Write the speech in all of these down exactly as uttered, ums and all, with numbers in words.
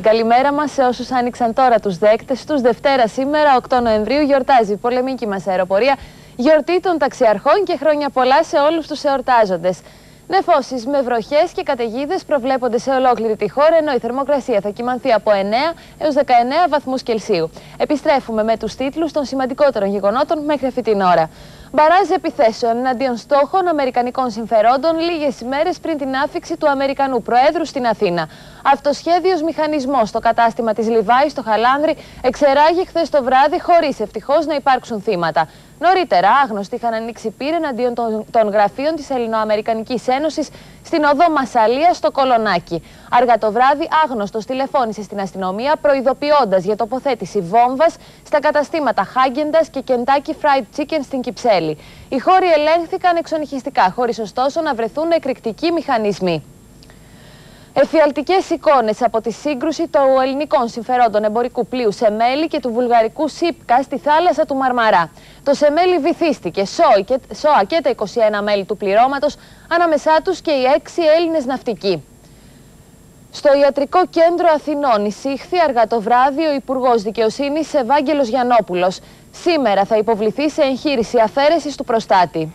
καλημέρα μας σε όσους άνοιξαν τώρα τους δέκτες τους. Δευτέρα σήμερα, οκτώ Νοεμβρίου, γιορτάζει η πολεμική μας αεροπορία, γιορτή των ταξιαρχών και χρόνια πολλά σε όλους τους εορτάζοντες. Νεφώσεις με βροχές και καταιγίδες προβλέπονται σε ολόκληρη τη χώρα, ενώ η θερμοκρασία θα κυμανθεί από εννέα έως δεκαεννέα βαθμούς Κελσίου. Επιστρέφουμε με τους τίτλους των σημαντικότερων γεγονότων μέχρι αυτή την ώρα. Μπαράζ επιθέσεων εναντίον στόχων αμερικανικών συμφερόντων λίγες ημέρες πριν την άφιξη του Αμερικανού Προέδρου στην Αθήνα. Αυτοσχέδιος μηχανισμός στο κατάστημα της Λιβάη στο Χαλάνδρι εξεράγει χθες το βράδυ χωρίς ευτυχώς να υπάρξουν θύματα. Νωρίτερα, άγνωστοι είχαν ανοίξει πυρ εναντίον των, των γραφείων της Ελληνοαμερικανικής Ένωσης στην οδό Μασσαλία στο Κολονάκι. Αργά το βράδυ, άγνωστος τηλεφώνησε στην αστυνομία προειδοποιώντας για τοποθέτηση βόμβας στα καταστήματα Häagen-Dazs και Kentucky Fried Chicken στην Κυψέλη. Οι χώροι ελέγχθηκαν εξονυχιστικά, χωρίς ωστόσο να βρεθούν εκρηκτικοί μηχανισμοί. Εφιαλτικές εικόνες από τη σύγκρουση των ελληνικών συμφερόντων εμπορικού πλοίου Σεμέλη και του βουλγαρικού Σίπκα στη θάλασσα του Μαρμαρά. Το Σεμέλη βυθίστηκε, ΣΟΑ και τα είκοσι ένα μέλη του πληρώματος, ανάμεσά τους και οι έξι Έλληνες ναυτικοί. Στο Ιατρικό Κέντρο Αθηνών εισήχθη αργά το βράδυ ο Υπουργός Δικαιοσύνης Ευάγγελος Γιαννόπουλος. Σήμερα θα υποβληθεί σε εγχείρηση αφαίρεσης του προστάτη.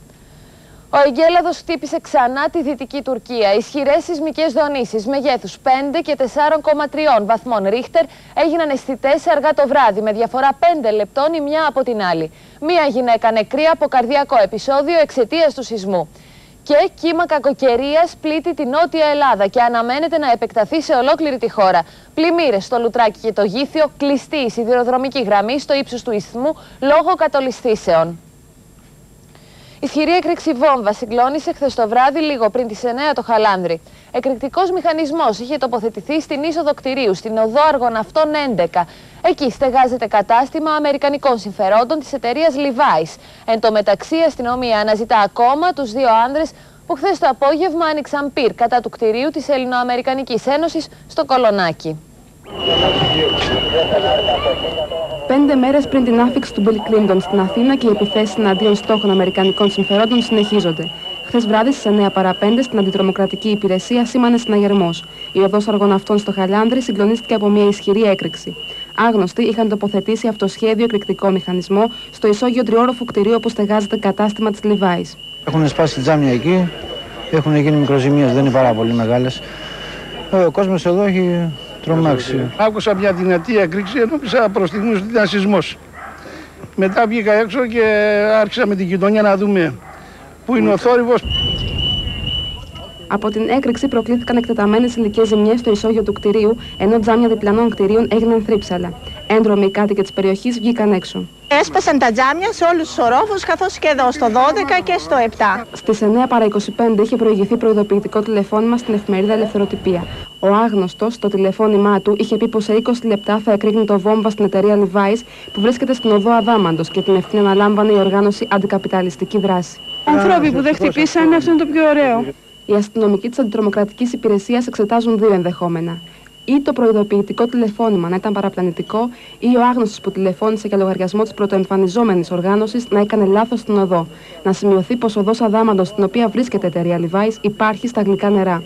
Ο εγκέλαδος χτύπησε ξανά τη Δυτική Τουρκία. Ισχυρές σεισμικές δονήσεις μεγέθους πέντε και τέσσερα κόμμα τρία βαθμών Ρίχτερ έγιναν αισθητές αργά το βράδυ, με διαφορά πέντε λεπτών η μια από την άλλη. Μία γυναίκα νεκρή από καρδιακό επεισόδιο εξαιτίας του σεισμού. Και κύμα κακοκαιρίας πλήττει τη Νότια Ελλάδα και αναμένεται να επεκταθεί σε ολόκληρη τη χώρα. Πλημμύρες στο Λουτράκι και το Γήθιο, κλειστή η σιδηροδρομική γραμμή στο ύψος του Ισθμού λόγω κατολισθήσεων. Ισχυρή έκρηξη βόμβα συγκλώνησε χθες το βράδυ λίγο πριν τις εννέα το Χαλάνδρι. Εκρηκτικός μηχανισμός είχε τοποθετηθεί στην είσοδο κτηρίου, στην οδό Αργοναυτών έντεκα. Εκεί στεγάζεται κατάστημα αμερικανικών συμφερόντων της εταιρείας Levi's. Εν τω μεταξύ, η αστυνομία αναζητά ακόμα τους δύο άνδρες που χθες το απόγευμα άνοιξαν πυρ κατά του κτηρίου της Ελληνοαμερικανικής Ένωσης στο Κολονάκι. Πέντε μέρες πριν την άφιξη του Μπιλ Κλίντον στην Αθήνα και οι επιθέσεις εναντίον στόχων αμερικανικών συμφερόντων συνεχίζονται. Χθες βράδυ στις εννέα παρά πέντε στην αντιτρομοκρατική υπηρεσία σήμανε συναγερμός. Η οδός Αργοναυτών στο Χαλάνδρι συγκλονίστηκε από μια ισχυρή έκρηξη. Άγνωστοι είχαν τοποθετήσει αυτοσχέδιο εκρηκτικό μηχανισμό στο ισόγειο τριόροφο κτηρίου όπου στεγάζεται κατάστημα της Levi's. Έχουν σπάσει τζάμια εκεί, έχουν γίνει μικροζημίες, δεν είναι πάρα πολύ μεγάλες. Ο κόσμος εδώ έχει τρομάξει. Άκουσα μια δυνατή έκρηξη, νόμιζα προς στιγμής ότι ήταν σεισμός. Μετά βγήκα έξω και άρχισα με την γειτονιά να δούμε πού είναι ο θόρυβος. Από την έκρηξη προκλήθηκαν εκτεταμένες υλικές ζημιές στο ισόγειο του κτηρίου, ενώ τζάμια διπλανών κτηρίων έγιναν θρύψαλα. Έντρομοι κάτοικοι της περιοχής βγήκαν έξω. Έσπασαν τα τζάμια σε όλους τους ορόφους, καθώς και εδώ στο δώδεκα και στο επτά. Στις εννέα παρά είκοσι πέντε είχε προηγηθεί προειδοποιητικό τηλεφώνημα στην εφημερίδα Ελευθεροτυπία. Ο άγνωστος στο τηλεφώνημά του είχε πει πως σε είκοσι λεπτά θα εκρήγνει το βόμβα στην εταιρεία Levi's που βρίσκεται στην οδό Αδάμαντος και την ευθύνη αναλάμβανε η οργάνωση Αντικαπιταλιστική Δράση. Άνθρωποι που δεν χτυπήσανε, αυτό είναι το πιο ωραίο. Οι αστυνομικοί της Αντιτρομοκρατικής Υπηρεσίας εξετάζουν δύο ενδεχόμενα. Ή το προειδοποιητικό τηλεφώνημα να ήταν παραπλανητικό, ή ο άγνωστος που τηλεφώνησε για λογαριασμό της πρωτοεμφανιζόμενης οργάνωσης να έκανε λάθος στην οδό. Να σημειωθεί πως ο οδός Αδάμαντος, στην οποία βρίσκεται η εταιρεία Levi's, υπάρχει στα γλυκά νερά.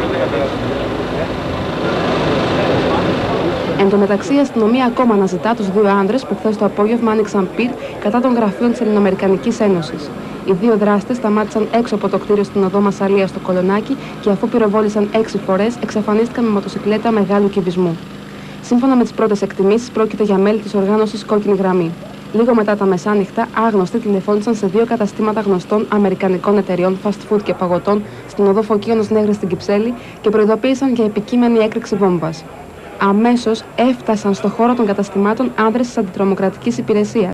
Εν τω μεταξύ, η αστυνομία ακόμα αναζητά τους δύο άνδρες που χθες το απόγευμα άνοιξαν πυρ κατά των γραφείων της Ελληνοαμερικανικής Ένωσης. Οι δύο δράστες σταμάτησαν έξω από το κτίριο στην οδό Μασσαλία στο Κολονάκι και αφού πυροβόλησαν έξι φορές, εξαφανίστηκαν με μοτοσικλέτα μεγάλου κυβισμού. Σύμφωνα με τις πρώτες εκτιμήσεις, πρόκειται για μέλη της οργάνωσης Κόκκινη Γραμμή. Λίγο μετά τα μεσάνυχτα, άγνωστοι τηλεφώνησαν σε δύο καταστήματα γνωστών αμερικανικών εταιριών fast food και παγωτών στην οδό Φωκίωνος Νέγρης στην Κυψέλη και προειδοποίησαν για επικείμενη έκρηξη βόμβας. Αμέσως έφτασαν στο χώρο των καταστημάτων άνδρες της Αντιτρομοκρατικής Υπηρεσίας.